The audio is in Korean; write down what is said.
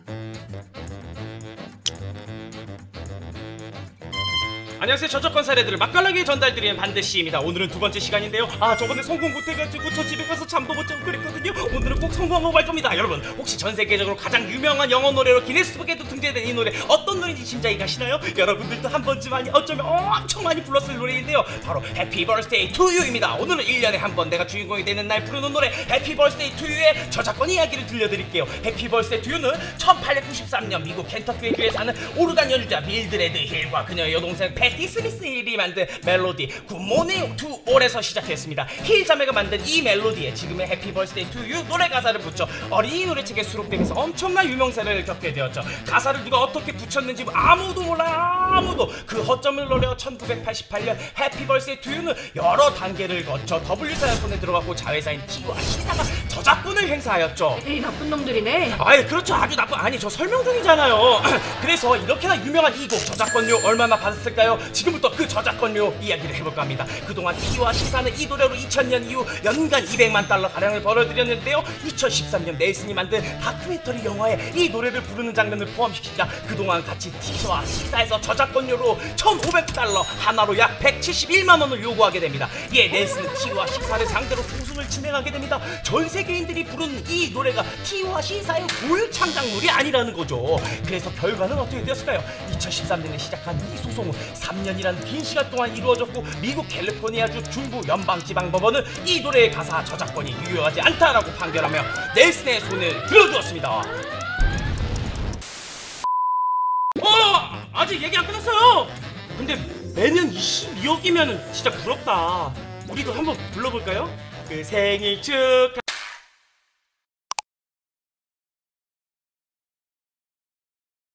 안녕하세요. 저작권 사례들을 맛깔나게 전달드리는 반드시입니다. 오늘은 두 번째 시간인데요. 저번에 성공 못해가지고 저 집에 가서 잠도 못 자고 그랬거든요. 오늘은 꼭 성공하고 갈 겁니다. 여러분, 혹시 전 세계적으로 가장 유명한 영어 노래로 기네스북에도 등재된 이 노래 어떤 노래인지 짐작이 가시나요? 여러분들도 한 번쯤 아니 어쩌면 엄청 많이 불렀을 노래인데요. 바로 Happy Birthday to You입니다. 오늘은 1년에 한 번 내가 주인공이 되는 날 부르는 노래 Happy Birthday to You의 저작권 이야기를 들려드릴게요. Happy Birthday to You는 1893년 미국 켄터키에 주에 사는 오르간 연주자 밀드레드 힐과 그녀의 여동생 패티 스미스 힐이 만든 멜로디 굿모닝 투 올에서 시작했습니다. 힐 자매가 만든 이 멜로디에 지금의 해피 버스데이 투 유 노래 가사를 붙여 어린이 노래책에 수록되면서 엄청난 유명세를 겪게 되었죠. 가사를 누가 어떻게 붙였는지 아무도 몰라요. 아무도. 그 허점을 노려 1988년 해피 버스데이 투 유는 여러 단계를 거쳐 W사연폰에 들어갔고 자회사인 T와 C사가 저작권을 행사하였죠. 에이, 나쁜 놈들이네. 그렇죠. 아주 나쁜. 아니, 저 설명 중이잖아요. 그래서 이렇게나 유명한 이 곡 저작권료 얼마나 받았을까요? 지금부터 그 저작권료 이야기를 해볼까 합니다. 그동안 T와 C사는 이 노래로 2000년 이후 연간 200만 달러 가량을 벌어들였는데요. 2013년 넬슨이 만든 다큐멘터리 영화에 이 노래를 부르는 장면을 포함시키자 그동안 같이 T와 C사에서 저작권료로 1,500달러 하나로 약 171만 원을 요구하게 됩니다. 이에 넬슨은 T와 C사를 상대로 소송을 진행하게 됩니다. 전 세계인들이 부르는 이 노래가 T와 C사의 고유 창작물이 아니라는 거죠. 그래서 결과는 어떻게 되었을까요? 2013년에 시작한 이 소송은 3년이라는 긴 시간 동안 이루어졌고 미국 캘리포니아주 중부 연방지방법원은 이 노래의 가사 저작권이 유효하지 않다라고 판결하며 넬슨의 손을 들어주었습니다. 아직 얘기 안 끝났어요. 근데 매년 22억이면 진짜 부럽다. 우리도 한번 불러볼까요? 그 생일 축하